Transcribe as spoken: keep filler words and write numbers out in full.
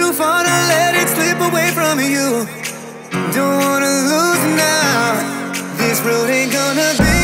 too far to let it slip away from you. Don't wanna lose now. This road ain't gonna be